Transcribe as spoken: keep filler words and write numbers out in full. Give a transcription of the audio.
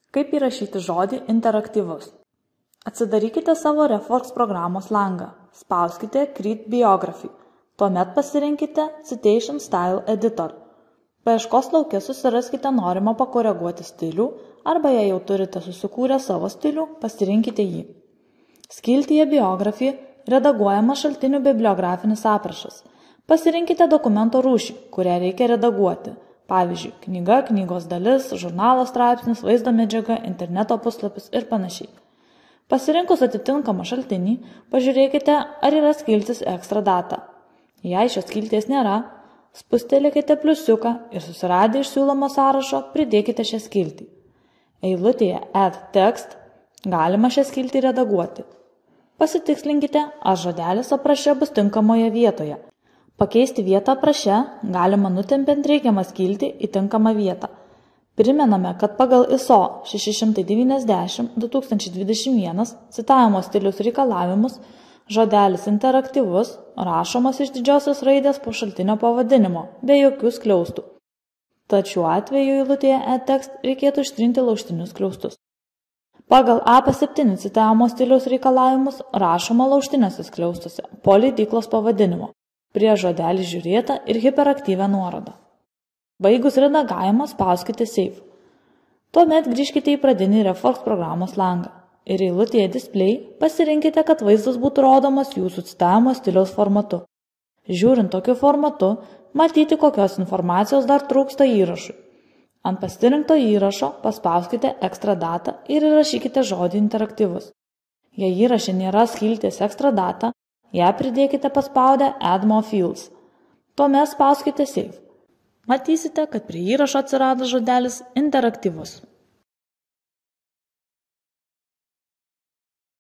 Kaip įrašyti žodį interaktyvus? Atsidarykite savo RefWorks programos langą, spauskite Create Biography, tuomet pasirinkite Citation Style Editor. Paieškos lauke susiraskite norimą pakoreguoti stilių arba jei jau turite susikūrę savo stilių, pasirinkite jį. Skiltyje Biography redaguojamas šaltinių bibliografinis aprašas. Pasirinkite dokumento rūšį, kurią reikia redaguoti. Pavyzdžiui, knyga, knygos dalis, žurnalo straipsnis, vaizdo medžiaga, interneto puslapis ir panašiai. Pasirinkus atitinkamą šaltinį, pažiūrėkite, ar yra skiltis Extra Data. Jei šios skilties nėra, spustelėkite pliusiuką ir susiradę iš siūlomo sąrašo pridėkite šią skiltį. Eilutėje Add Text galima šią skiltį redaguoti. Pasitikslinkite, ar žodelis apraše bus tinkamoje vietoje. Pakeisti vietą apraše galima nutempiant reikiamą skiltį į tinkamą vietą. Primename, kad pagal I S O šeši šimtai devyniasdešimt du tūkstančiai dvidešimt vienas citavimo stiliaus reikalavimus žodelis interaktyvus rašomas iš didžiosios raidės po šaltinio pavadinimo, be jokių skliaustų. Tad šiuo atveju eilutėje Add Text reikėtų ištrinti laužtinius skliaustus. Pagal A P septyni citavimo stiliaus reikalavimus rašoma laužtiniuose skliaustuose po leidyklos pavadinimo, prie žodelį žiūrėtą ir hiperaktyvią nuorodą. Baigus redagavimą spauskite Save. Tuomet grįžkite į pradinį RefWorks programos langą ir eilutėje Display pasirinkite, kad vaizdas būtų rodomas jūsų citavimo stiliaus formatu. Žiūrint tokiu formatu, matyti, kokios informacijos dar trūksta įrašui. Ant pasirinkto įrašo paspauskite Extra Data ir įrašykite žodį interaktyvus. Jei įraše nėra skilties Extra Data, ją pridėkite paspaudę Add More Fields. Tuomet spauskite Save. Matysite, kad prie įrašo atsirado žodelis interaktyvus.